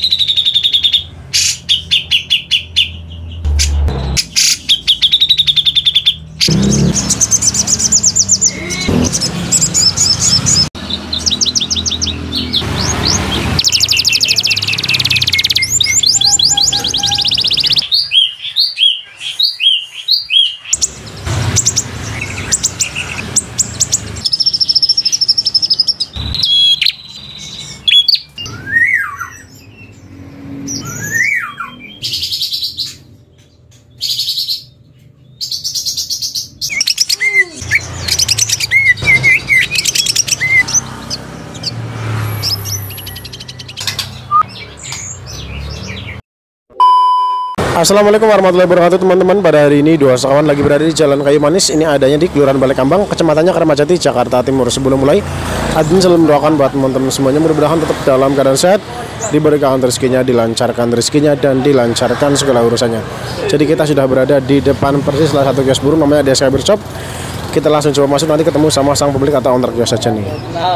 Assalamualaikum warahmatullahi wabarakatuh teman-teman. Pada hari ini dua sekawan lagi berada di Jalan Kayu Manis. Ini adanya di Kelurahan Balekambang, Kecamatannya Kramajati, Jakarta Timur. Sebelum mulai, admin selalu mendoakan buat teman-teman semuanya mudah-mudahan tetap dalam keadaan sehat, diberkahi rezekinya, dilancarkan rezekinya, dan dilancarkan segala urusannya. Jadi kita sudah berada di depan persis salah satu kios burung namanya DSK Bird Shop. Kita langsung coba masuk, nanti ketemu sama sang pemilik atau owner kios saja nih.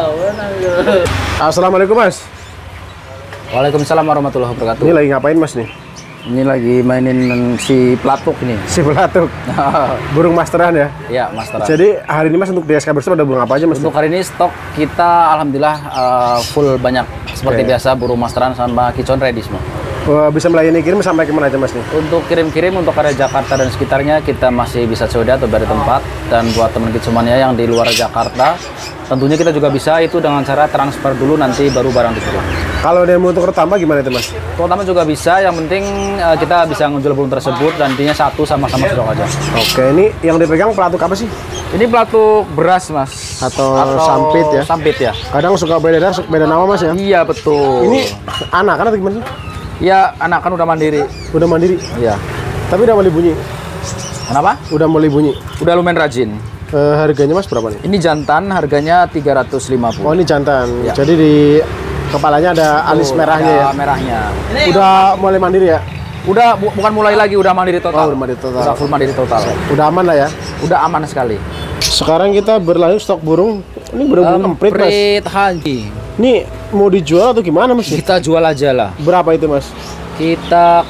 Assalamualaikum Mas. Waalaikumsalam warahmatullahi wabarakatuh. Ini lagi ngapain Mas nih? Ini lagi mainin si pelatuk ini. Si pelatuk. Burung masteran ya? Iya, masteran. Jadi hari ini Mas untuk DSK Bird Shop ada burung apa aja Mas? Untuk hari ini stok kita alhamdulillah full banyak seperti biasa, burung masteran sama kicon ready semua. Bisa melayani kirim sampai kemana aja Mas nih? Untuk kirim-kirim untuk area Jakarta dan sekitarnya kita masih bisa sewa atau dari tempat, dan buat teman kita semuanya yang di luar Jakarta tentunya kita juga bisa itu dengan cara transfer dulu, nanti baru barang dikirim. Kalau demo untuk pertama gimana itu Mas? Pertama juga bisa, yang penting kita bisa ngejual burung tersebut dan intinya satu sama-sama stok aja. Oke, ini yang dipegang pelatuk apa sih? Ini pelatuk beras Mas. Atau sampit ya? Sampit ya. Kadang suka beda nama Mas ya? Iya betul. Ini anak kan atau gimana sih? Ya, anak kan udah mandiri. Udah mandiri? Iya. Tapi udah mulai bunyi? Kenapa? Udah mulai bunyi? Udah lumayan rajin. Harganya Mas berapa nih? Ini jantan, harganya 350. Oh ini jantan. Ya. Jadi di kepalanya ada alis merahnya ya? Merahnya. Udah mulai mandiri ya? Udah bukan mulai lagi, udah mandiri total. Oh, udah mandiri total. Udah full mandiri total. Udah aman lah ya? Udah aman sekali. Sekarang kita berlanjut stok burung. Ini burung emprit Mas. Emprit haji. Ini mau dijual atau gimana Mas? Kita jual aja lah. Berapa itu Mas? Kita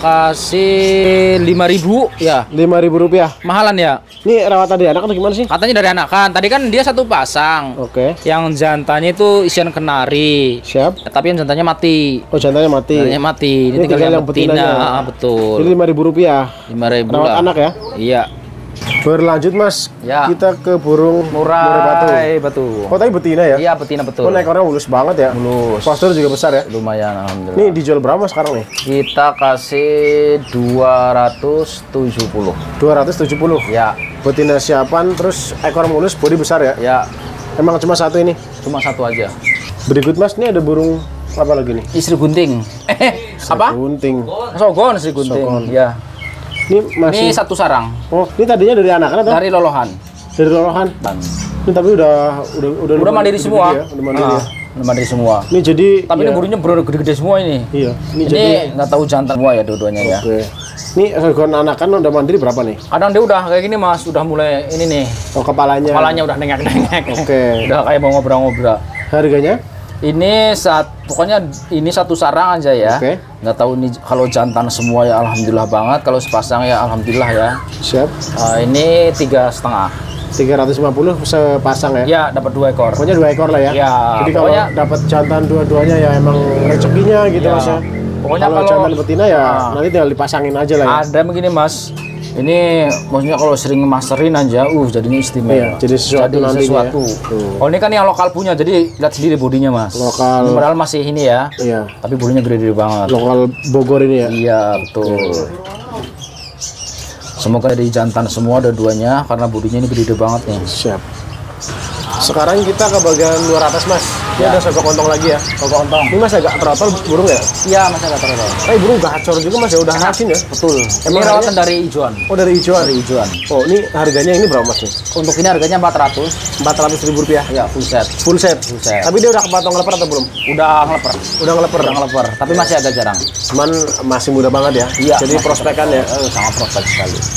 kasih 5.000 ya. 5.000 rupiah. Mahalan ya? Ini rawatan dari anak atau gimana sih? Katanya dari anak kan. Tadi kan dia satu pasang. Oke. Yang jantannya itu isian kenari. Siap. Tapi yang jantannya mati. Oh jantannya mati. Jantannya mati. Ini tinggal yang betina. Betul. Jadi 5.000 rupiah. 5.000 rawat lah. anak ya? Iya. Berlanjut Mas, ya. Kita ke burung murai batu. Oh tapi betina ya? Iya betina betul. Oh ekornya mulus banget ya? Mulus. Postur juga besar ya? Lumayan alhamdulillah. Ini dijual berapa sekarang nih? Kita kasih 270. 270? Ya. Betina siapan, terus ekor mulus, bodi besar ya? Ya. Emang cuma satu ini? Cuma satu aja. Berikut Mas, ini ada burung apa lagi nih? Istri gunting. Apa? Gunting. Sogon istri gunting. Sogon. Ya. Ini masih Ini satu sarang. Oh, ini tadinya dari anak atau? Dari lolohan. Dari lolohan. Ini tapi udah mandiri semua. Ya? Udah mandiri ya? Udah mandiri semua. Ini jadi tapi ya. ini burungnya gede-gede semua ini. Iya. Ini jadi nggak tahu jantan semua ya dua-duanya ya. Oke. Ini harga anakan udah mandiri berapa nih? Kadang dia udah kayak gini Mas, udah mulai ini nih. Oh, kepalanya. Kepalanya udah nengek-nengek. Oke. Udah kayak mau ngobrol-ngobrol. Harganya? Ini pokoknya ini satu sarang aja ya. Oke. Nggak tahu ini kalau jantan semua ya alhamdulillah banget. Kalau sepasang ya alhamdulillah ya. Siap. Ini 3,5. 350 sepasang ya? Ya, dapat 2 ekor. Pokoknya 2 ekor lah ya? Ya. Jadi kalau dapat jantan dua-duanya ya emang rezekinya gitu ya. Mas ya? Pokoknya kalau jantan betina ya nanti tinggal dipasangin aja lah ya? Ada begini Mas. Ini maksudnya kalau sering masterin aja, jadinya istimewa. Iya, jadi sesuatu nantinya. Ya. Oh ini kan yang lokal punya, jadi lihat sendiri bodinya Mas. Lokal. Ini padahal masih ini ya. Iya. Tapi bodinya gede-gede banget. Lokal Bogor ini ya? Iya betul. Semoga dari jantan semua dua-duanya karena bodinya ini gede-gede banget nih. Siap. Sekarang kita ke bagian luar atas Mas. Ini ada sogok ontong lagi ya? Sogok ontong. Ini Mas agak trotol burung ya? Iya Mas agak trotol. Tapi burung gacor juga Mas ya, udah asin ya? Betul. Emang ini rawatan dari hijauan. Oh dari hijauan? Dari hijauan. Oh ini harganya ini berapa Mas nih? Untuk ini harganya 400. 400.000 rupiah? Ya full set. Full set? Full set. Tapi dia udah kepotong ngeleper atau belum? Udah ngeleper. Udah ngeleper? Udah ngeleper. Tapi masih agak jarang. Cuman masih muda banget ya? Iya. Jadi prospekan ya? Sangat prospek sekali.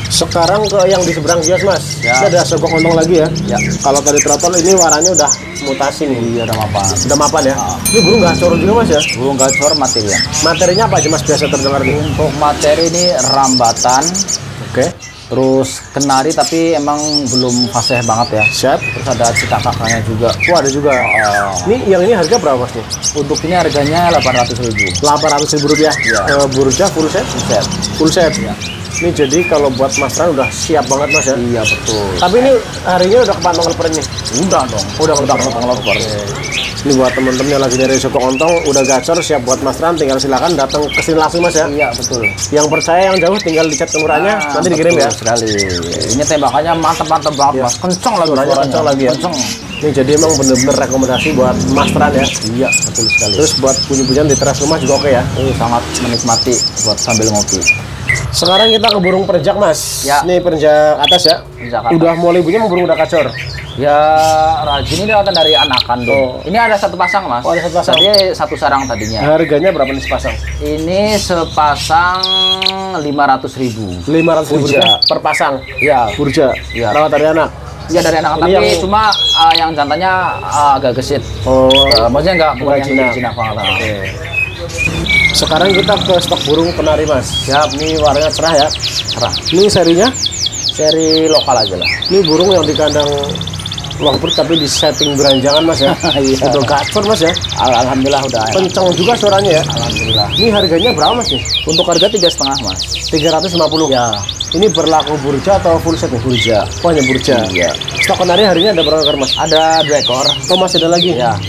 Sekarang ke yang di seberang kios mas. Ya. Ini ada sogok ontong lagi ya. Ya. Kalau tadi trotol ini warnanya udah mutasi nih. Iya, udah mapan. Udah mapan ya. Ini burung gacor juga mas ya. Burung gacor materinya. Materinya apa aja mas biasa terdengar nih? Untuk materi ini rambatan, Oke. terus kenari tapi emang belum fasih banget ya. Siap. Terus ada cita kakaknya juga. Oh ada juga. Ini harga berapa mas nih? Untuk ini harganya 800.000. 800.000 rupiah. Iya. Burja full set. Set. Full set. Ini jadi kalau buat mas Ran udah siap banget mas ya. Iya betul. Tapi ini harinya udah kepantong lepernya. Udah dong. Udah kepantong leper. Ini buat temen-temen yang lagi nyari sogok ontong udah gacor siap buat mas Ran, tinggal silakan datang ke sini langsung mas ya. Iya betul. Yang percaya yang jauh tinggal dicat ke murahnya nanti dikirim betul ya. Sekali. Ini tembakannya mantap-mantap banget Iya. mas. Kenceng lagi Suaranya suaranya. kencang lagi ya. Kenceng. Ini jadi emang bener-bener rekomendasi buat mas Ran ya. Iya betul sekali. Terus buat bunyi-bunyian di teras rumah juga oke ya. sangat menikmati buat sambil ngopi. Sekarang kita ke burung perenjak mas. Ya. Ini perenjak atas ya. Perenjak atas. Udah mulai bunyi burung udah kacor. Ya rajin ini datang dari anakan dong. Oh. Ini ada satu pasang mas. Oh, ada satu pasang. Tadi satu sarang tadinya. Harganya berapa nih sepasang? Ini sepasang 500.000. 500.000 Burja. rupiah per pasang. Ya. Burja. Iya. Rawat dari anak. Iya dari anak, Ini tapi yang- cuma yang jantannya agak gesit. Oh. Maksudnya bukan Bukan yang jinak. jinak banget. Oke. Sekarang kita ke stok burung penari mas. Siap. Ini warnanya cerah ya. Cerah. Ini serinya. Seri lokal aja lah. Ini burung yang di kandang Longpert tapi di setting beranjangan mas ya. Iya. Udah gacor mas ya. Alhamdulillah udah. Kencang juga suaranya ya. Alhamdulillah. Ini harganya berapa mas nih? Untuk harga 3,5 mas. 350. Ya. Ini berlaku burja atau full set nih? Burja. Oh hanya burja. Iya. Stok penari harinya ada berapa ekor mas? Ada 2 ekor. Oh masih ada lagi? Ya.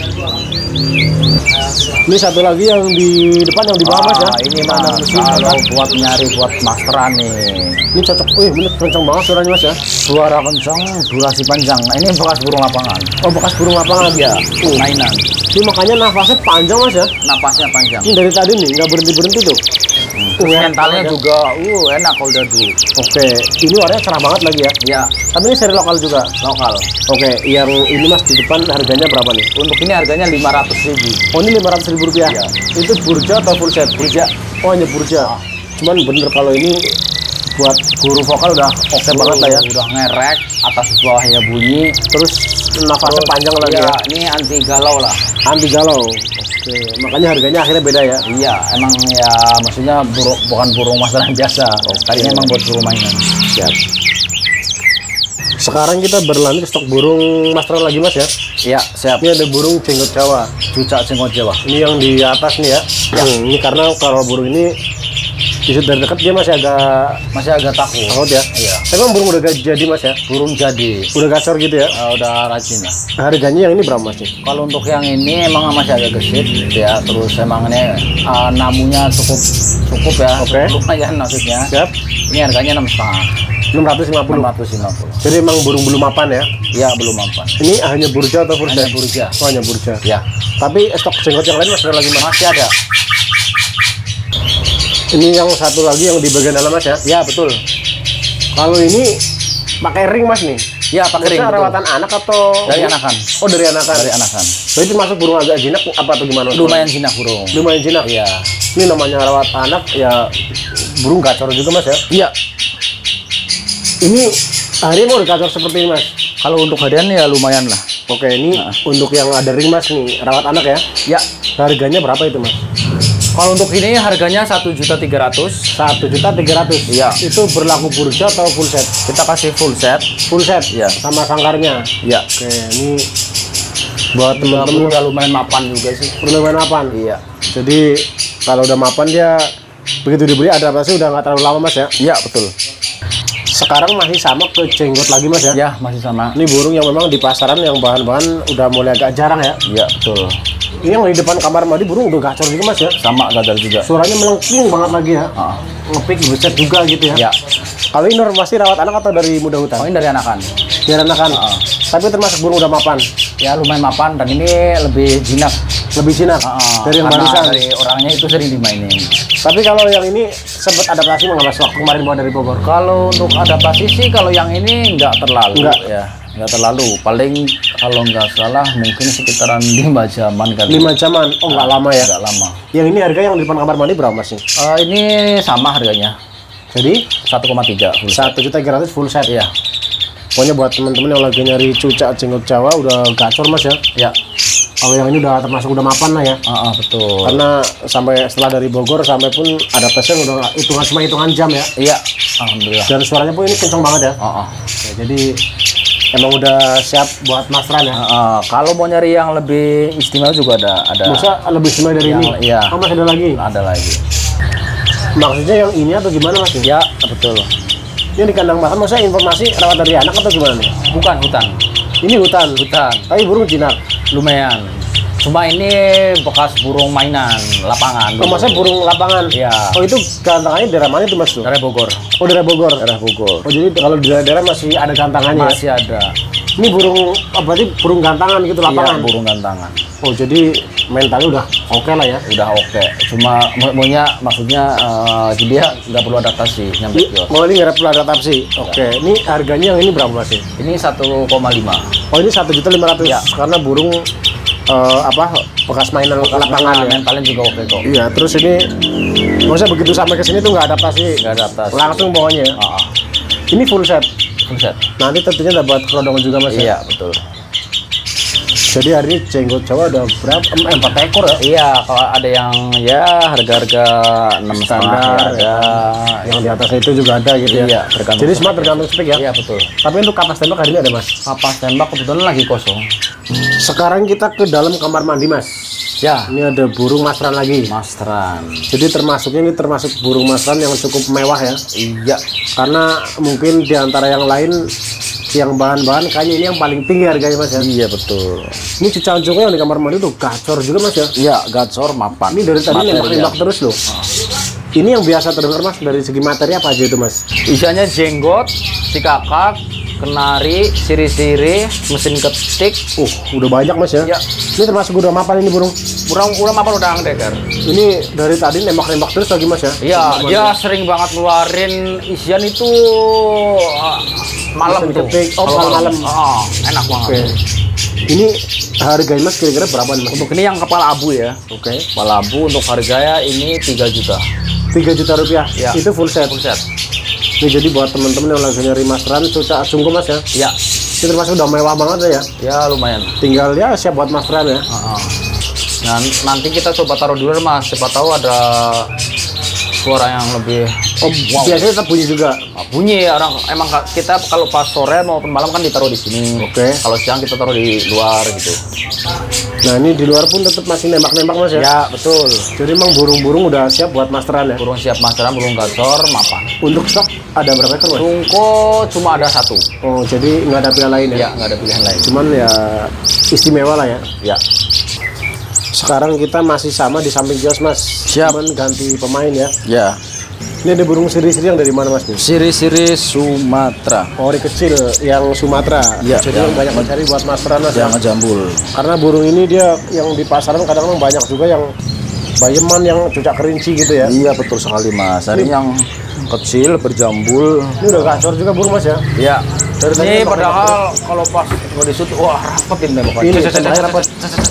Ini satu lagi yang di depan yang di bawah mas ya. Ini mas, Kandang mesin, kalau kan? buat nyari buat masteran nih. Ini cocok. Wih bener kencang banget suaranya mas ya. Suara kencang, durasi panjang. Nah, ini bekas burung lapangan. Oh bekas burung lapangan ya. Mainan. Ini makanya nafasnya panjang mas ya. Napasnya panjang. Ini dari tadi nih nggak berhenti tuh. Terus enak mentalnya banget ya. juga enak kalau udah dulu. Oke, ini warnanya cerah banget lagi ya. Ya, Tapi ini seri lokal juga. lokal. Oke, yang ini mas di depan harganya berapa nih? Untuk ini harganya 500.000. Oh ini 500.000 rupiah. Iya. Itu burja atau full set? Burja. Oh hanya burja. Cuman bener kalau ini buat guru vokal udah oke banget lah ya. Udah ngerek, atas bawahnya bunyi. Terus nafasnya panjang lagi Iya, ya. ini anti galau lah. Anti galau. Oke, makanya harganya akhirnya beda ya. Iya, emang ya maksudnya bukan burung masteran biasa. Tadinya emang buat burung mainan. Siap. Sekarang kita berlanjut ke stok burung masteran lagi mas ya. Iya, siap. Ini ada burung jenggot Jawa. Cucak jenggot Jawa. Ini yang di atas nih ya. Ini karena kalau burung ini dilihat dari dekat dia masih agak takut. takut ya. Iya. Tapi emang burung udah jadi mas ya. Burung jadi. Udah gacor gitu ya. Udah rajin lah. Harganya yang ini berapa mas nih? Kalau untuk yang ini emang masih agak gesit gitu ya. Terus emang ini namunya cukup ya. Oke. Lumayan maksudnya. Siap. Ini harganya 6,5. 650. 650. Jadi emang burung belum mapan ya. Ya belum mampan. Ini hanya burja atau full Hanya set? burja. Oh hanya burja. Ya. Tapi stok jenggot yang lain masih ada lagi mas. Masih ada. Ini yang satu lagi yang di bagian dalam mas ya. Ya betul. Kalau ini pakai ring mas nih. Ya pakai ring. Maksudnya betul. rawatan anak atau Dari anakan. Oh dari anakan. Dari anakan. Berarti masuk burung agak jinak apa atau gimana? Lumayan jinak burung. Lumayan jinak. Iya. Ini namanya rawat anak ya burung gacor juga mas ya. Iya. Ini hari mau gacor seperti ini mas. Kalau untuk harian ya lumayan lah. Oke ini untuk yang ada ring mas nih rawat anak ya. Ya. Harganya berapa itu mas? Kalau untuk ini harganya 1.300.000. 1.300.000. Iya. Itu berlaku burja atau full set? Kita kasih full set. Full set. Iya. Sama sangkarnya. Iya. Oke ini buat teman-teman Udah lumayan mapan juga sih. bermain mapan. Iya. Jadi kalau udah mapan dia begitu dibeli adaptasi udah nggak terlalu lama mas ya. Iya betul. Sekarang masih sama ke jenggot lagi mas ya. Ya masih sama. Ini burung yang memang di pasaran yang bahan-bahan udah mulai agak jarang ya. Iya betul. Ini yang di depan kamar mandi burung udah gacor juga mas ya. Sama gadar juga. Suaranya melengking banget lagi ya. Ngepik buset juga gitu ya. Ya. Kalau ini masih rawat anak atau dari muda hutan? Oh ini dari anakan. Biar anakan. Tapi termasuk burung udah mapan. Ya lumayan mapan dan ini lebih jinak. Lebih jinak dari yang Karena barusan. dari orangnya itu sering dimainin. Tapi kalau yang ini sempat adaptasi nggak mas waktu kemarin bawa dari Bogor? Kalau untuk adaptasi sih kalau yang ini nggak terlalu. Nggak. Ya. Nggak terlalu. Paling kalau nggak salah mungkin sekitaran 5 jaman kali. 5 jaman. Oh nggak lama ya. Nggak lama. Yang ini harga yang di depan kamar mandi berapa mas nih? Ini sama harganya. Jadi 1,3 full set. 1.300.000 full set. Iya. Pokoknya buat teman-teman yang lagi nyari cucak jenggot Jawa udah gacor Mas ya. Ya. Kalau yang ini udah termasuk udah mapan lah ya. Betul. Karena sampai setelah dari Bogor sampai pun adaptasinya udah hitungan jam ya. Iya. Alhamdulillah. Dan suaranya pun ini kencang banget ya. Oke, jadi emang udah siap buat Mas Ran ya. Kalau mau nyari yang lebih istimewa juga ada. Masa lebih istimewa dari ini? Iya. Oh, masih ada lagi? Ada lagi. Maksudnya yang ini atau gimana Mas? Ya, betul. Ini di kandang makan, maksudnya informasi rawat dari anak atau gimana nih? Bukan hutan. Ini hutan? Hutan. Tapi burung jinak? Lumayan. Cuma ini bekas burung mainan, lapangan. Oh, maksudnya burung lapangan? Iya. Oh, itu gantangannya daerah mana itu Mas? Daerah Bogor. Oh, daerah Bogor? Daerah Bogor. Oh, jadi kalau di daerah masih ada gantangannya Masih ya? ada. Ini burung, berarti burung gantangan gitu lapangan? Iya, burung gantangan. Oh, jadi mentalnya udah oke lah ya? Udah oke. Cuma maksudnya dia nggak perlu adaptasi nyampe kios. Oh, ini nggak perlu adaptasi? Oke. Ini harganya yang ini berapa Mas? Ini 1,5. Oh, ini 1.500.000 Ya. karena burung bekas mainan lapangan ya? Mentalnya juga oke kok. Iya, terus ini maksudnya begitu sampai ke sini tuh nggak adaptasi? Nggak adaptasi. Langsung pokoknya ya? Ah, Ini full set? full set. Nanti tentunya dapat kerodongan juga Mas ya? Iya, betul. Jadi hari ini jenggot Jawa ada berapa? 4 ekor ya? Iya, kalau ada yang ya harga-harga 6 Standar, ada. Yang di atas itu juga ada gitu ya? Iya, tergantung. Jadi semua tergantung spek ya? Iya, betul. Tapi untuk kapas tembak hari ini ada Mas? Kapas tembak kebetulan lagi kosong. Sekarang kita ke dalam kamar mandi Mas. Ya, Ini ada burung masran lagi. Mastran. Jadi ini termasuk burung masran yang cukup mewah ya? Iya. Karena mungkin di antara yang lain yang bahan-bahan kayaknya ini yang paling tinggi harganya Mas ya? Iya, betul. Ini cucahan cungku yang di kamar mandi tuh gacor juga Mas ya? Iya, gacor mapan. Ini dari tadi Materinya. nembak terus loh. Ini yang biasa terdengar Mas dari segi materi apa aja itu Mas? Isinya jenggot, cikakak, kenari, siri-siri, mesin ketik. Udah banyak Mas ya? Ya. Ini termasuk udah mapan ini burung? Udah mapan udah angdeker. Ini dari tadi nembak-nembak terus lagi Mas ya? Iya, dia sering banget ngeluarin isian itu malam Mesin tuh. ketik, malam-malam. Enak banget. Oke. Ini harganya Mas kira-kira berapa nih Mas? Untuk ini yang kepala abu ya. Oke. Kepala abu untuk harganya ini 3 juta. 3 juta rupiah? Ya. Itu full set? Full set. Ini jadi buat teman-teman yang lagi nyari masran, cucak cungku Mas ya? Ya, Ini termasuk udah mewah banget ya? ya lumayan. Tinggal ya siap buat masran ya? Nah, nanti kita coba taruh dulu Mas. Siapa tahu ada suara yang lebih Biasanya tetap bunyi juga? bunyi orang emang kita kalau pas sore maupun malam kan ditaruh di sini. Oke. Kalau siang kita taruh di luar gitu. Nah ini di luar pun tetap masih nembak-nembak Mas ya? Ya, betul. Jadi emang burung-burung udah siap buat masran ya? Burung siap masteran, burung gacor, mapan. Untuk stok ada berapa ekor Mas? Tungko cuma ada 1. Oh jadi nggak ada pilihan lain ya? Ya, nggak ada pilihan lain. Cuman ya istimewa lah ya? Ya. Sekarang kita masih sama di samping kios Mas. Siap. Cuman ganti pemain ya. Ya. Ini ada burung siri-siri yang dari mana Mas? Siri-siri Sumatera. Ori kecil yang Sumatera. Ya, Jadi yang- yang banyak mencari buat masran Mas. ya? Yang jambul. Karena burung ini dia yang di pasaran kadang-kadang banyak juga yang bayeman yang cucak kerinci gitu ya. Iya, betul sekali Mas. Ini yang kecil berjambul. Ini udah gacor juga burung Mas ya. Ya. Dari tadi Ini emang padahal kalau pas gua di shoot, wah rapetin tembakan. Ini tengahnya rapat.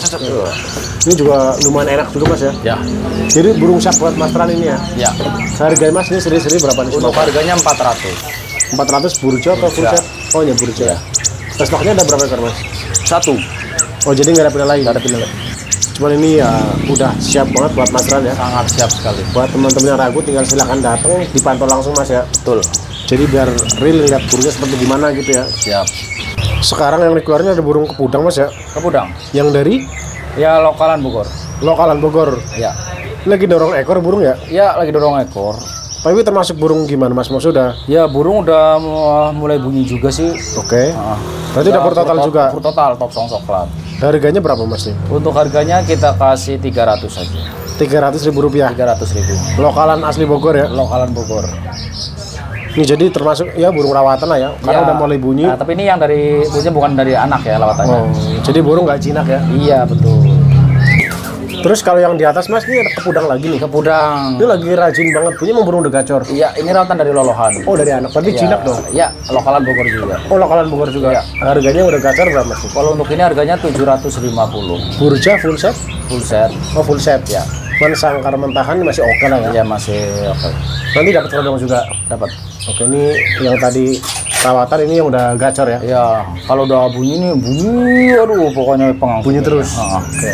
Ini juga lumayan enak juga Mas ya. Ya. Jadi burung siap buat masran ini ya. Ya. Harganya Mas ini seri-seri berapa nih? Untuk harganya 400. 400 burjo atau full Burja. set? Oh ya burjo ya. Stoknya ada berapa ekor Mas? 1. Oh jadi nggak ada pilihan lain? Nggak ada pilihan. Cuman ini ya udah siap banget buat masran ya. Sangat siap sekali. Buat teman-teman yang ragu tinggal silakan datang dipantau langsung Mas ya. Betul. Jadi biar real lihat burungnya seperti gimana gitu ya. Siap. Sekarang yang dikeluarin ada burung kepudang Mas ya. Kepudang. Yang dari Ya, lokalan Bogor. lokalan Bogor. Ya. Lagi dorong ekor burung ya. Ya, lagi dorong ekor. Tapi termasuk burung gimana Mas? Maksudnya Ya, burung udah mulai bunyi juga sih. oke. Berarti udah total juga. Pur total top song coklat. Harganya berapa Mas nih? Untuk harganya kita kasih 300 saja. 300.000 rupiah. 300.000. Lokalan asli Bogor ya. Lokalan Bogor. Ini jadi termasuk ya burung rawatan lah ya. Karena Ya. udah mulai bunyi. Nah, tapi ini yang dari bunyinya bukan dari anak ya lawatannya. Oh, jadi burung nggak jinak ya. Iya, betul. Terus kalau yang di atas Mas ini ada kepudang lagi nih. Kepudang. Ini lagi rajin banget bunyi emang burung udah gacor. Iya, ini rawatan dari lolohan. Oh dari anak. Berarti Iya. jinak dong. Iya, lokalan Bogor juga. Oh lokalan Bogor juga. Iya. Harganya udah gacor berapa Mas? Kalau untuk ini harganya 750. Burja full set? Full set. Oh full set. Ya. Cuman sangkar mentahan masih oke lah ya. Ya masih oke. Nanti dapat kodong juga. Dapat. Oke, ini yang tadi perawatan, ini yang udah gacor ya. Ya, kalau udah bunyi nih bunyi, aduh pokoknya pengang. Bunyi terus. Oke.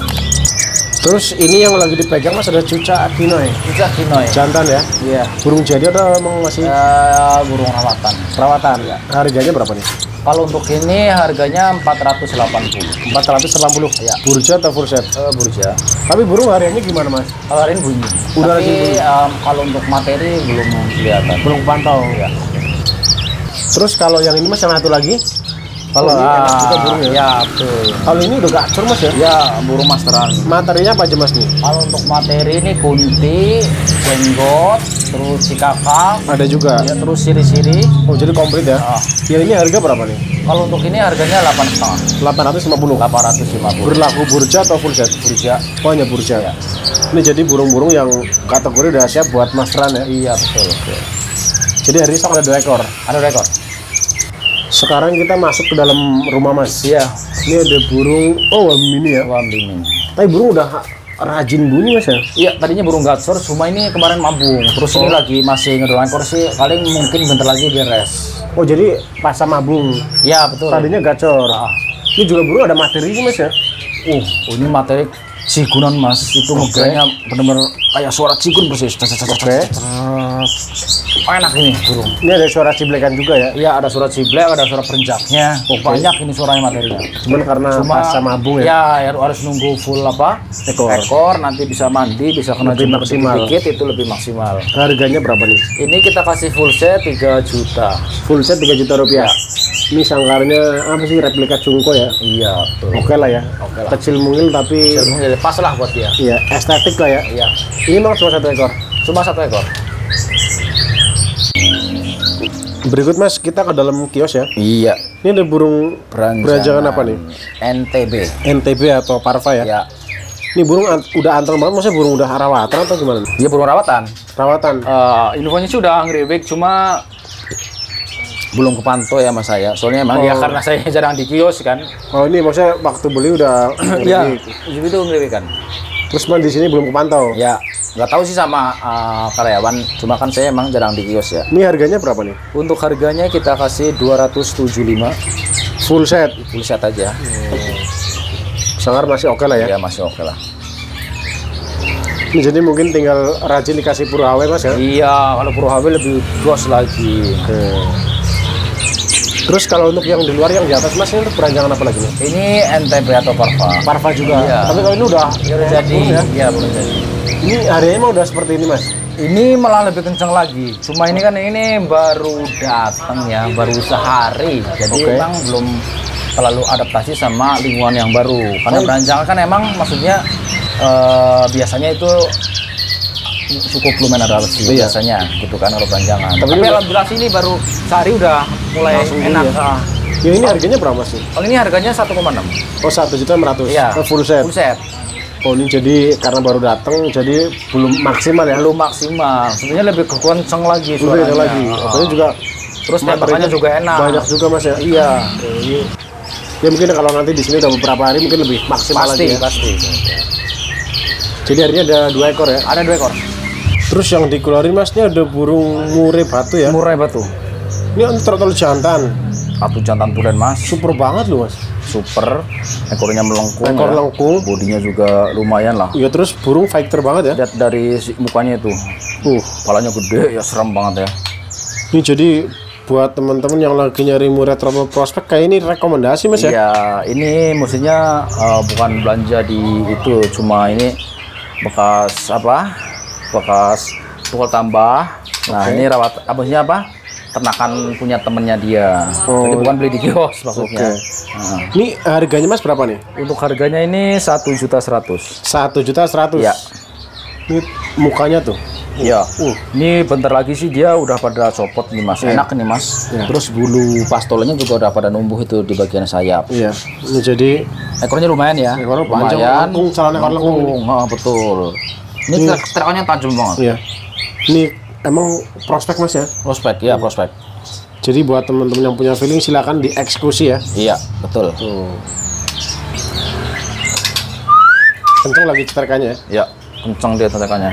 Terus ini yang lagi dipegang Mas ada cuca kinoy. Bisa kinoy. Jantan ya. Iya. Burung jadi atau emang masih Burung rawatan. perawatan? Ya. Harganya berapa nih? Kalau untuk ini harganya 480. 480. Ya. Burja atau full set? Burja. Tapi burung hariannya gimana Mas? Kalau hari ini bunyi. Udah Tapi lagi bunyi. kalau untuk materi belum kelihatan. Belum pantau. Ya. Terus kalau yang ini Mas yang satu lagi? Kalau ini enak juga burungnya. ya betul. Kalau ini udah gacor Mas ya? Ya burung masteran. Materinya apa aja Mas nih? Kalau untuk materi ini kunti, jenggot, terus cikaka, Ada juga. ya terus siri-siri. Oh jadi komplit ya? Ah. Yang ini harga berapa nih? Kalau untuk ini harganya 8,5. 850. 850. Berlaku burja atau full set? Burja. Oh hanya burja. Ya. Ini jadi burung-burung yang kategori udah siap buat masteran ya? Iya betul. Betul. Jadi hari ini stok ada 2 ekor. Ada rekor. Sekarang kita masuk ke dalam rumah Mas. Iya. Ini ada burung, oh mini ya. Wah ini. Tapi burung udah rajin bunyi Mas ya? Iya, tadinya burung gacor, cuma ini kemarin mabung. Terus ini lagi masih ngedorong ekor sih, paling mungkin bentar lagi dia res. Oh jadi pasang mabung. Iya betul. Tadinya gacor. Ah. Ini juga burung ada materinya Mas ya? Ini materi cigunan Mas, itu ngegrenya bener-bener kayak suara cigun persis. Oke. Oh, enak ini burung. Ini ada suara ciblekan juga ya? Iya, ada suara ciblek, ada suara perenjaknya. Banyak ini suaranya materinya. Cuman karena pasang mabung ya? Ya, harus nunggu full apa? Ekor. Nanti bisa mandi, bisa kena Lebih jemur maksimal. dikit, itu lebih maksimal. Harganya berapa nih? Ini kita kasih full set 3 juta. Full set 3 juta rupiah. Ini sangkarnya apa sih, replika cungko ya? Iya, betul. Oke lah ya. Oke lah. Kecil mungil tapi Jadi pas lah buat dia. iya estetik lah ya. Iya. Ini memang cuma 1 ekor. Cuma 1 ekor. Berikut Mas, kita ke dalam kios ya. Iya. Ini ada burung beranjangan apa nih? NTB. NTB atau parva ya? Ya. Ini burung udah anteng banget, maksudnya burung udah rawatan atau gimana? Dia burung rawatan. Rawatan. Infonya sih udah ngeribik, cuma belum kepantau ya mas saya. Soalnya emang ya karena saya jarang di kios kan. Oh ini maksudnya waktu beli udah Iya. ngeribik. Itu ngeribik kan. Terus man di sini belum kepantau. Ya. Nggak tahu sih sama karyawan. Cuma kan saya emang jarang di kios ya. Ini harganya berapa nih? Untuk harganya kita kasih 275. Full set. Full set aja. Sangar masih oke lah ya. Ya masih oke lah. Ini jadi mungkin tinggal rajin dikasih purhawe Mas ya. Iya, kalau Puro HW lebih bos lagi. Oke. Terus kalau untuk yang di luar yang di atas Mas, ini untuk peranjangan apa lagi nih? Ini NTB atau Parva. Parva juga. Iya. Tapi kalau ini udah Udah jadi. ya. Iya, belum jadi. Ini harinya mah udah seperti ini Mas. Ini malah lebih kencang lagi. Cuma ini kan ini baru datang ya, baru sehari. Jadi Oke. emang belum terlalu adaptasi sama lingkungan yang baru. Karena beranjang kan emang maksudnya biasanya itu cukup lumayan adaptasi Iya. biasanya gitu kan kalau beranjangan. Tapi Tapi juga- alhamdulillah sih ini baru sehari udah mulai Langsung enak. ini ya. Ya ini harganya berapa sih? Kalau ini harganya 1,6. Oh 1.100.000. Iya. Full set. Full set. Oh ini jadi karena baru datang jadi belum maksimal ya. Belum maksimal. Sebenarnya lebih kenceng lagi Lebih suaranya. ada lagi. Katanya juga Terus materinya tembakannya juga enak. banyak juga Mas ya. Iya. Oke, ini ya mungkin kalau nanti di sini udah beberapa hari mungkin lebih maksimal Pasti, lagi ya. pasti. Jadi harinya ada 2 ekor ya. Ada 2 ekor. Terus yang dikeluarin Mas ini ada burung murai batu ya. Murai batu. Ini trotol jantan. Satu jantan tulen mas. Super banget loh Mas. Super. Ekornya melengkung. Ekor ya. lengkung. Bodinya juga lumayan lah. Iya terus burung fighter banget ya. Lihat dari mukanya itu. Kepalanya gede ya, serem banget ya. Ini jadi buat teman-teman yang lagi nyari murai trotol prospek kayak ini rekomendasi Mas ya. Iya, ini maksudnya bukan belanja di itu, cuma ini bekas apa? Bekas tukar tambah. Nah, Oke. ini rawat abisnya apa? Ternakan punya temennya dia. Oh. Jadi bukan beli di kios maksudnya. Oke. Nah, Ini harganya Mas berapa nih? untuk harganya ini 1.100.000. 1.100.000. Ya. Ini mukanya tuh. Iya. Ini bentar lagi sih dia udah pada copot nih mas. Iya. Enak nih mas. Iya. Terus bulu pastolnya juga udah pada numbuh itu di bagian sayap. Iya. Ini jadi Ekornya lumayan ya. Ekornya panjang, lumayan. lengkung, calon ekor lengkung. Betul. Ini terakannya tajam banget. iya. Ini emang prospek Mas ya. Prospek ya prospek. Jadi buat teman-teman yang punya feeling silakan dieksekusi ya. Iya betul. Tuh. Kenceng lagi cetarkannya ya. Ya. kencang dia tatakannya.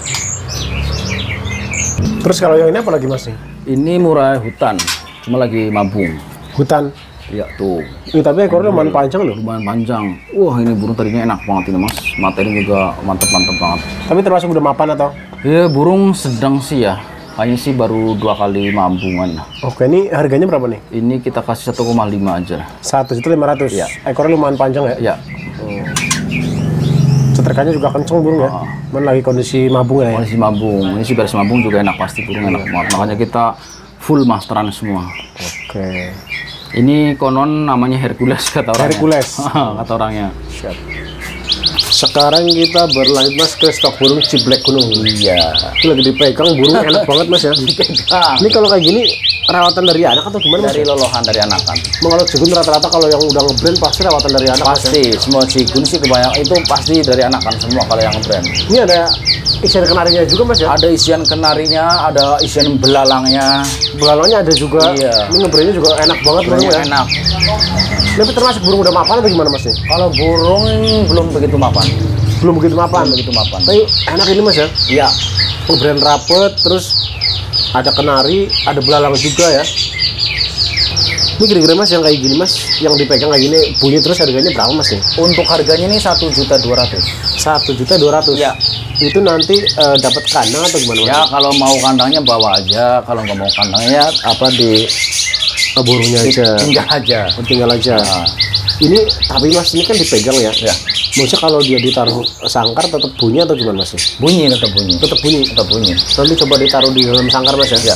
Terus kalau yang ini apa lagi mas nih? Ini murai hutan, cuma lagi mabung. Hutan. Iya tuh. Ini tapi ekornya lumayan panjang loh. Lumayan panjang. Wah ini burung tadinya enak banget ini mas. Materi juga mantep-mantep banget. Tapi termasuk udah mapan atau? Ya burung sedang sih ya. Kayaknya sih baru 2 kali mambungan. Oke, ini harganya berapa nih? Ini kita kasih 1,5 aja. 1.500.000. Iya. Ekornya lumayan panjang ya? Ya. Setrikanya juga kenceng burung ya? Mana lagi kondisi mabung ya? Kondisi mabung. Ini sih beres mabung juga enak pasti burung enak banget. Makanya kita full masteran semua. Oke. Ini konon namanya Hercules kata orangnya. Hercules. Kata orangnya. Siap. Sekarang kita berlanjut mas ke stok burung ciblek gunung. Iya. Ini lagi dipegang burung enak banget mas ya. Ini kalau kayak gini rawatan dari anak atau gimana mas? Dari lolohan dari anakan. Kalau jigun rata-rata kalau yang udah ngebrand pasti rawatan dari anak. Pasti semua jigun sih kebanyakan itu pasti dari anakan semua kalau yang brand. Ini ada isian kenarinya juga mas ya? Ada isian kenarinya, ada isian belalangnya. Belalangnya ada juga. Iya. Ini ngebrandnya juga enak banget burung ya. Enak. Tapi termasuk burung udah mapan atau gimana mas nih? Kalau burung belum begitu mapan. Belum begitu mapan. Belum begitu mapan. Tapi enak ini mas ya? Iya. Ngebrand rapet, terus ada kenari, ada belalang juga ya. Ini kira-kira mas yang kayak gini mas, yang dipegang kayak gini bunyi terus harganya berapa mas nih? Untuk harganya ini 1.200.000. 1.200.000. Ya. Itu nanti dapat kandang atau gimana mas? Ya kalau mau kandangnya bawa aja, kalau nggak mau kandangnya apa di Burungnya aja. tinggal aja. Tinggal aja. Nah. Ini tapi mas ini kan dipegang ya. Ya. Maksudnya kalau dia ditaruh sangkar tetap bunyi atau gimana mas? Bunyi tetap bunyi. Tetap bunyi. Tetap bunyi. Nanti coba ditaruh di dalam sangkar mas ya. Ya.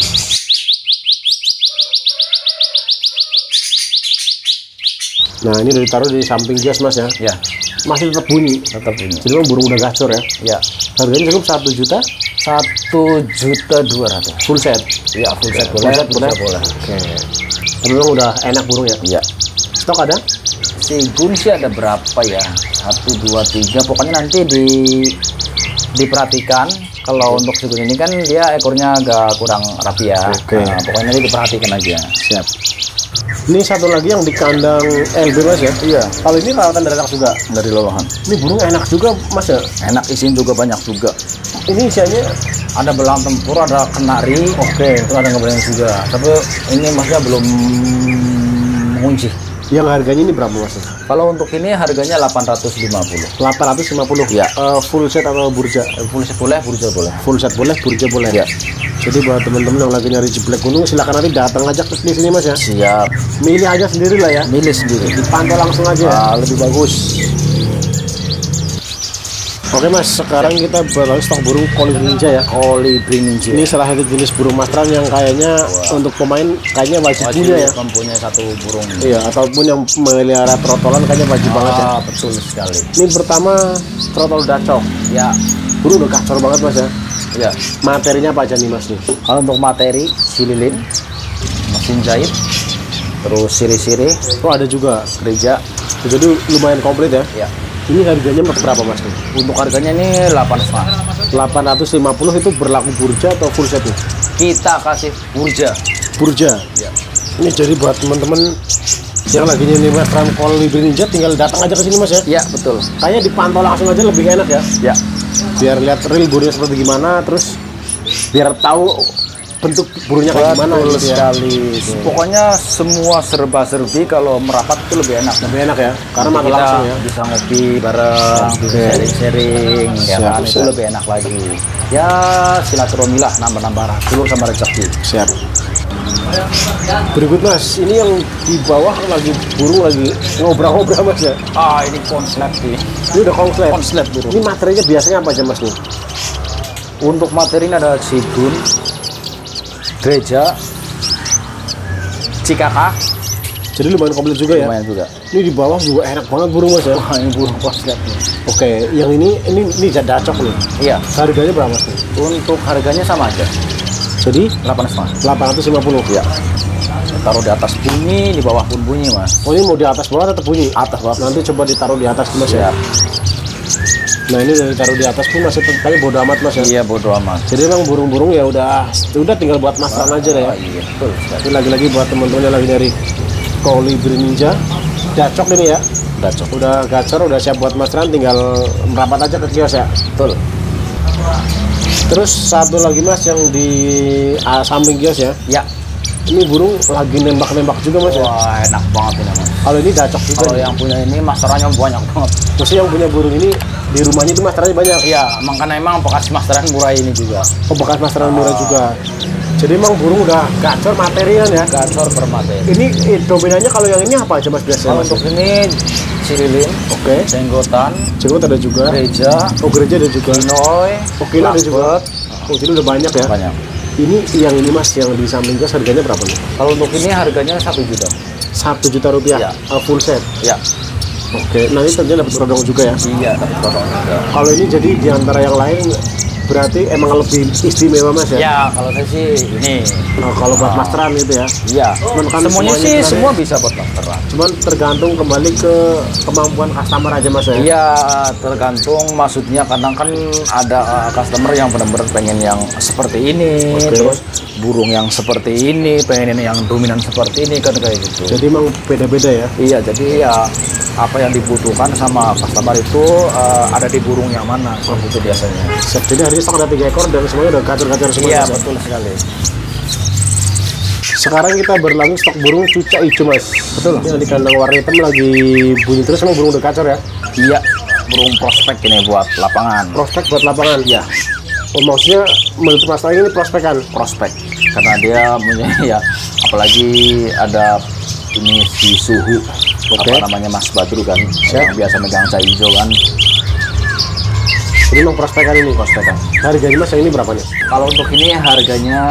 Nah ini udah ditaruh di samping jas mas ya. Ya. Masih tetap bunyi. Tetap bunyi. Jadi memang burung udah gacor ya. Ya. Harganya cukup 1 juta. 1.200.000. Full set. Ya full set boleh. Full set boleh. Oke. Tapi memang udah enak burung ya. Iya. Stok ada? Sigun sih ada berapa ya? 1, 2, 3. Pokoknya nanti diperhatikan. Kalau untuk sigun ini kan dia ekornya agak kurang rapi ya. Oke. Nah, pokoknya nanti diperhatikan aja. Siap. Ini satu lagi yang di kandang LB mas ya? Iya. Kalau ini rawatan dari anak juga? Dari lolohan. Ini burung enak juga mas ya? Enak isinya juga banyak juga. Ini isiannya Ada belang tempur, ada kenari. oke. Itu ada ngebrand juga. Tapi ini masnya belum mengunci. Yang harganya ini berapa mas? Kalau untuk ini harganya 850. 850. Ya. Full set atau burja? Full set boleh, burja boleh. Full set boleh, burja boleh. Ya. Jadi buat teman-teman yang lagi nyari ciblek gunung silakan nanti datang aja ke sini mas ya. Siap. Milih aja sendiri lah ya. Milih sendiri. Dipantau langsung aja. Lebih bagus. Oke mas, sekarang kita beralih stok burung kolibri ninja ya. Kolibri ninja. Ini salah satu jenis burung masteran yang kayaknya untuk pemain kayaknya wajib punya ya. Mempunyai satu burung. Iya, ataupun yang melihara trotolan kayaknya wajib banget ya. Betul sekali. Ini pertama trotol dacok. Ya. Burung udah gacor banget mas ya. Ya. Materinya apa aja nih mas nih? Kalau untuk materi sililin, mesin jahit, terus siri-siri, Oh ada juga. gereja. Jadi lumayan komplit ya. Ya. Ini harganya berapa mas nih? Untuk harganya ini 8,5. 850 itu berlaku burja atau full set nih? Kita kasih burja. Burja. Ya. Ini jadi buat teman-teman yang lagi nyari masteran kolibri ninja tinggal datang aja ke sini mas ya. Ya betul. Kayaknya dipantau langsung aja lebih enak ya. Ya. Biar lihat real burungnya seperti gimana, terus biar tahu bentuk burungnya kayak gimana Betul gitu ya. sekali. Pokoknya semua serba-serbi kalau merapat itu lebih enak. Lebih enak ya, karena makan Kita langsung ya. bisa ngopi bareng, sharing-sharing, ya Siap, kan, itu siap. lebih enak lagi. Ya silaturahmi lah, nambah-nambah dulur sama rezeki. Siap. Berikut mas, ini yang di bawah lagi burung lagi ngobrol-ngobrol mas ya. Ini konslet ini. Ini udah konslet. Konslet burung. Ini materinya biasanya apa aja mas nih? Untuk materi ini ada sigun, gereja, cikaka, Jadi lumayan komplit juga ya. lumayan juga. Ini di bawah juga enak banget burung mas ya. Wah ini burung konslet nih. Oke, yang ini dacok nih. Iya. Harganya berapa mas nih? Untuk harganya sama aja. Jadi 8,5. 850. Iya. Taruh di atas bunyi, di bawah pun bunyi mas. Oh ini mau di atas bawah tetap bunyi? Atas bawah. Nanti coba ditaruh di atas mas ya. Siap. Nah ini udah ditaruh di atas pun masih tetap bodo amat mas ya. Iya bodo amat. Jadi emang burung-burung ya udah tinggal buat masteran aja deh ya. Iya betul. Tapi lagi-lagi buat teman-teman yang lagi dari kolibri ninja, Dacok ini ya. Dacok. Udah gacor, udah siap buat Mas Tran, tinggal merapat aja ke kios ya. Betul. Terus satu lagi Mas yang di samping kios ya. Ya. Ini burung lagi nembak-nembak juga Mas ya. Wah, enak banget ini Mas. Kalau ini dacok juga. Kalau yang punya ini masterannya banyak banget. Maksudnya yang punya burung ini di rumahnya itu masterannya banyak. Iya, makanya emang bekas masteran murah ini juga. Oh, bekas masteran murah juga. Jadi emang burung udah gacor materian ya. Gacor bermateri. Ini dominannya kalau yang ini apa aja Mas biasanya? Kalau Mas? untuk ini cililin, Oke. jenggotan, Jenggot ada juga. gereja, Oh, gereja ada juga. kinoy, Oh, kilo ada juga. Oh, jadi udah banyak ya. banyak. Ini yang ini Mas, yang di samping kios harganya berapa nih? Kalau untuk ini harganya 1 juta. 1 juta rupiah. Iya. Full set. Ya. Oke. Nah, ini tentunya dapat produk juga ya. Iya, tapi potong juga. Kalau ini jadi di antara yang lain berarti emang lebih istimewa Mas ya? Ya, kalau saya sih ini. Oh, kalau buat masteran gitu ya. Iya. Cuman kan Semuanya semuanya sih keren semua bisa buat masteran. Cuman tergantung kembali ke kemampuan customer aja Mas ya. Iya, tergantung maksudnya kadang kan ada customer yang benar-benar pengen yang seperti ini, Oke. terus burung yang seperti ini, pengen yang dominan seperti ini kan kayak gitu. Jadi emang beda-beda ya. Iya, jadi ya apa yang dibutuhkan sama customer itu ada di burung yang mana seperti itu biasanya. Jadi hari ini stok ada 3 ekor dan semuanya udah gacor-gacor semua. Iya, Mas, ya? betul sekali. Sekarang kita berlangsung stok burung cuca hijau Mas. Betul. Yang di kandang warna hitam lagi bunyi terus, semua burung udah gacor ya. Iya, burung prospek ini buat lapangan. Prospek buat lapangan. Iya, Oh, maksudnya menurut Mas Tang ini prospekan. prospek. Karena dia punya ya apalagi ada ini si suhu. Oke. Apa namanya Mas Badru kan, yang biasa megang cai hijau kan. Ini emang prospekan ini. Prospekan. Harganya Mas yang ini berapa nih? Kalau untuk ini harganya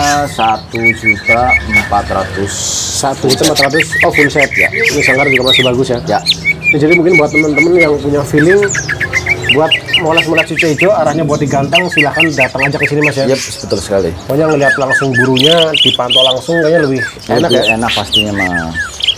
1.400.000. 1.400.000. Oh, full set ya. Ini sangkar juga masih bagus ya. Ya, Nah, jadi mungkin buat teman-teman yang punya feeling buat moles-moles cuca hijau arahnya buat digantang, silahkan datang aja ke sini Mas ya. yep, betul sekali. Pokoknya ngeliat langsung burunya, dipantau langsung kayaknya lebih enak Lebih ya. enak pastinya mah.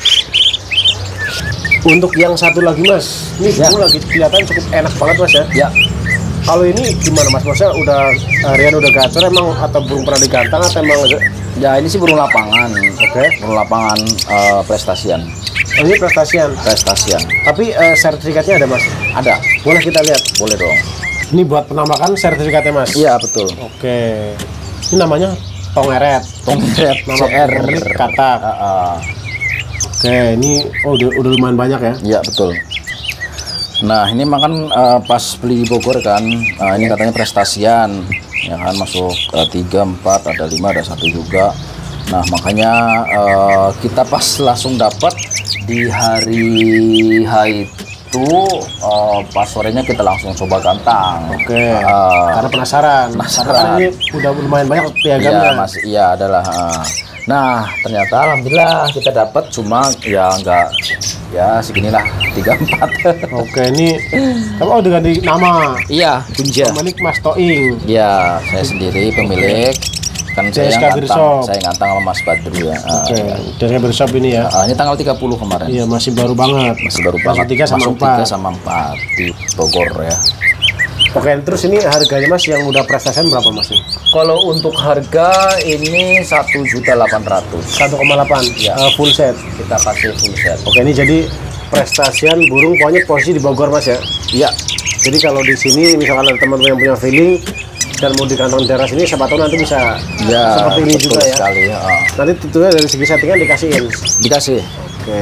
Untuk yang satu lagi Mas, ini Ya. burung lagi kelihatan cukup enak banget Mas ya. Ya, Kalau ini gimana Mas? Maksudnya udah harian udah gacor emang atau burung pernah digantang atau emang ya ini sih burung lapangan. Oke. Burung lapangan prestasian. ini prestasian? Prestasian. Tapi sertifikatnya ada Mas? Ada. Boleh kita lihat? Boleh dong. Ini buat penampakan sertifikatnya Mas? Iya, betul. Oke. Ini namanya tongeret. Tongeret Nama CR. pemilik katak. Oke, ini udah lumayan banyak ya. Iya, betul. Nah, ini makan pas beli di Bogor kan, ini katanya prestasian, ya kan masuk 3, 4, ada 5, ada 1 juga. Nah, makanya kita pas langsung dapat di hari H itu pas sorenya kita langsung coba gantang. Oke. Karena penasaran. Penasaran. Karena ini udah lumayan banyak piagamnya. Iya, Mas, iya adalah. Nah, ternyata alhamdulillah kita dapat, cuma ya enggak ya seginilah 3, 4. Oke, ini kamu udah ganti nama. Iya, Punja. Pemilik Mas Toing. Iya, saya sendiri pemilik. Kan saya JSK Beer ngantang, Shop. saya ngantang sama Mas Badru ya. Oke, dari bershop ini ya. Ini tanggal 30 kemarin. Iya, masih baru banget. Masih baru Masuk banget. 3 sama Masuk 4. 3 sama 4 di Bogor ya. Oke, terus ini harganya Mas yang udah prestasian berapa Mas nih? Kalau untuk harga ini 1.800.000. 1,8. Iya. Full set. Kita kasih full set. Oke, ini jadi prestasian burung pokoknya posisi di Bogor Mas ya. Iya. Jadi kalau di sini misalkan ada teman-teman yang punya feeling dan mau di kantong daerah sini, siapa tahu nanti bisa Ya, seperti ini betul juga ya. sekali. Nanti tentunya dari segi settingan dikasihin. Dikasih. Oke.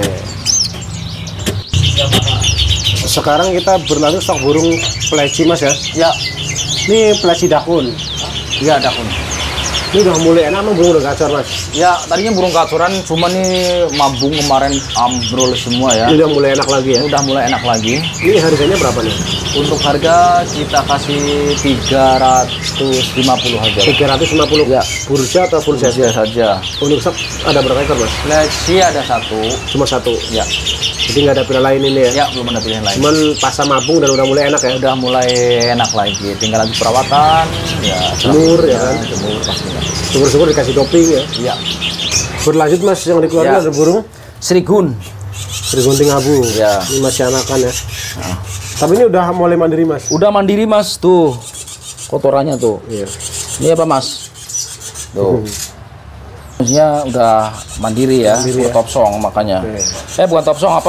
Sekarang kita berlanjut stok burung pleci Mas ya. Ya. Ini pleci dakun. Iya, dakun. Ini udah mulai enak, emang burung udah gacor Mas. Ya, tadinya burung kacuran, cuma nih mabung kemarin ambrol semua ya. Ini udah mulai enak lagi ya. Udah mulai enak lagi. Ini harganya berapa nih? Untuk harga kita kasih 350 aja. 350. Ya. Bursa atau full set? Saja saja. Untuk stok ada berapa ekor Mas? Flexi ada 1. Cuma 1. Ya. Jadi nggak ada pilihan lain ini ya. Ya, belum ada pilihan lain. Cuman pasang mabung dan udah mulai enak ya. Udah mulai enak lagi. Tinggal lagi perawatan. Ya, Jemur, ya kan? Jemur pastinya. Syukur-syukur dikasih topping ya. Iya. Berlanjut Mas, yang dikeluarin Ya. ada burung Serigun. Gunting abu. Ya. Ini masih anakan ya. Tapi ini udah mulai mandiri Mas. Udah mandiri Mas tuh. Kotorannya tuh. Iya. Ini apa Mas? Tuh. Maksudnya udah mandiri ya, Mandiri ya. top song makanya. Oke. Bukan top song apa?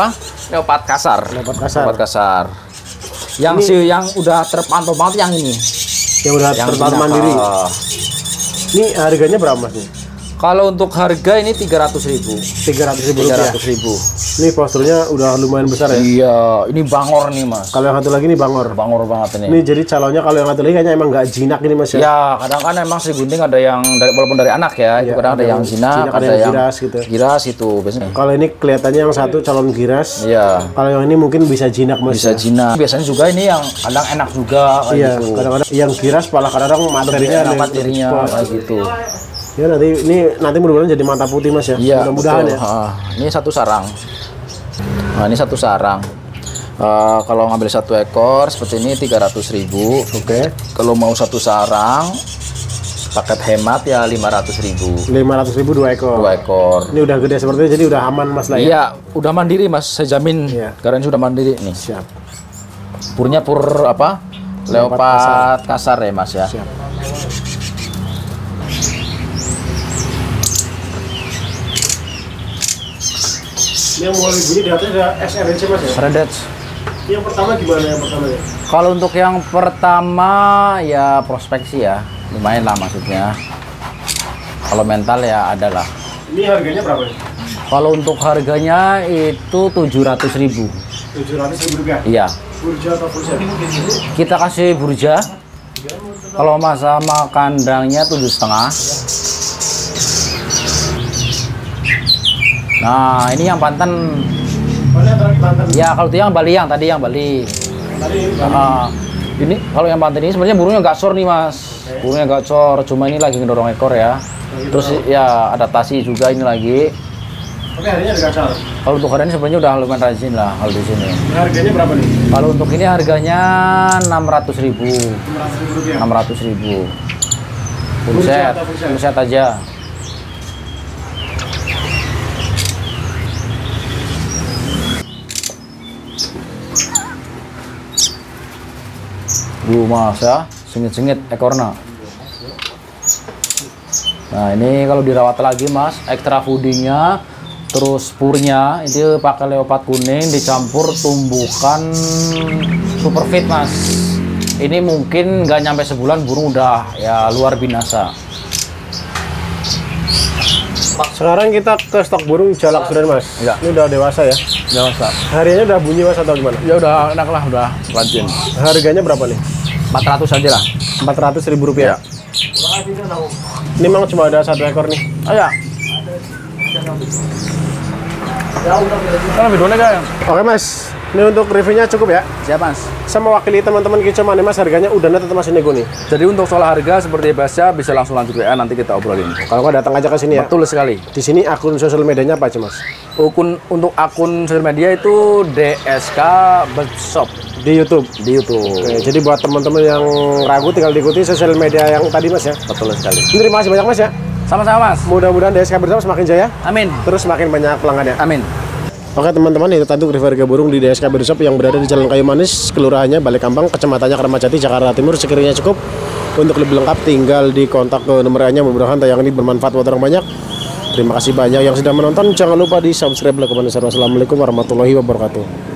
Leopard kasar. Leopard kasar. Leopard kasar. Yang udah terpantau banget yang ini. Yang udah terpantau mandiri. Ini harganya berapa Mas nih? Kalau untuk harga ini 300.000. 300.000 rupiah. 300.000. Ini posturnya udah lumayan besar ya? Iya, ini bangor nih Mas. Kalau yang satu lagi ini bangor. Bangor banget ini. Ini jadi calonnya kalau yang satu lagi kayaknya emang nggak jinak ini Mas ya? Ya, kadang kan emang si gunting ada yang walaupun dari anak ya, itu kadang ada yang jinak, ada yang giras gitu. Giras itu biasanya. Kalau ini kelihatannya yang satu calon giras. Iya. Kalau yang ini mungkin bisa jinak Mas. Bisa jinak. Biasanya juga ini yang kadang enak juga kayak Iya, gitu. kadang-kadang yang giras malah kadang-kadang materinya kayak gitu. Ya nanti mudah-mudahan jadi mata putih Mas ya. Iya, mudah-mudahan betul. ya. Ini satu sarang. Nah, ini satu sarang. Kalau ngambil satu ekor seperti ini 300.000. Oke. Kalau mau satu sarang paket hemat ya 500.000. 500.000 2 ekor. 2 ekor. Ini udah gede seperti ini jadi udah aman Mas lah ya. Iya, udah mandiri Mas, saya jamin. Iya. Karena ini sudah mandiri nih. Siap. Purnya pur apa? Leopard kasar ya Mas ya. Siap. Ini yang mulai bunyi di atas ada SRNC Mas ya? Shredded. Yang pertama gimana yang pertama ya? Kalau untuk yang pertama ya prospeksi ya, lumayan lah maksudnya. Kalau mental ya ada lah. Ini harganya berapa ya? Kalau untuk harganya itu 700.000. 700.000 rupiah? Iya. Burja atau full set? Kita kasih burja. Kalau sama kandangnya 7,5. Nah, ini yang Banten. Oh, ini antara di Banten. Ya, kalau itu yang Bali, yang tadi yang Bali. Tadi ini Bali. Ini kalau yang Banten ini sebenarnya burungnya gacor nih Mas. Burungnya gacor, cuma ini lagi ngedorong ekor ya. Terus ya adaptasi juga ini lagi. Oke, harinya ada kasar. Kalau untuk hari ini sebenarnya udah lumayan rajin lah kalau di sini. Ini harganya berapa nih? Kalau untuk ini harganya 600.000. 500.000 rupiah. 600.000. Full Full set set, atau full set? full set aja. Mas ya, sengit-sengit ekornya. Nah ini kalau dirawat lagi Mas, ekstra foodingnya, terus purnya itu pakai leopard kuning dicampur tumbukan superfit Mas. Ini mungkin nggak nyampe sebulan burung udah ya luar binasa. Sekarang kita ke stok burung jalak sudah Mas. Ya. Ini udah dewasa ya? Dewasa. Harinya udah bunyi Mas atau gimana? Ya udah enak lah, udah rajin. Harganya berapa nih? 400 aja lah. 400.000 rupiah. Ini memang cuma ada satu ekor nih. Oh ya. Kan lebih dua kan? Oke Mas, ini untuk reviewnya cukup ya. Siap Mas. Saya mewakili teman-teman Kicau Money Mas, harganya udah tetap masih nego nih. Jadi untuk soal harga seperti biasa bisa langsung lanjut WA, nanti kita obrolin. Kalau nggak datang aja ke sini ya. Betul sekali. Di sini akun sosial medianya apa aja Mas? Untuk akun sosial media itu DSK Bird Shop Di YouTube. di YouTube. Oke, jadi buat teman-teman yang ragu tinggal diikuti sosial media yang tadi Mas ya. Betul sekali. Terima kasih banyak Mas ya. Sama-sama Mas. Mudah-mudahan DSK bersama semakin jaya, Amin. terus semakin banyak pelanggannya. Amin. Oke teman-teman, itu tadi review harga burung di DSK Bird Shop yang berada di Jalan Kayu Manis, kelurahannya Balekambang, kecamatannya Keramat Jati, Jakarta Timur. Sekiranya cukup. Untuk lebih lengkap tinggal di kontak ke nomornya. Mudah-mudahan tayangan ini bermanfaat buat orang banyak. Terima kasih banyak yang sudah menonton. Jangan lupa di subscribe, like, komen, share. Wassalamualaikum warahmatullahi wabarakatuh.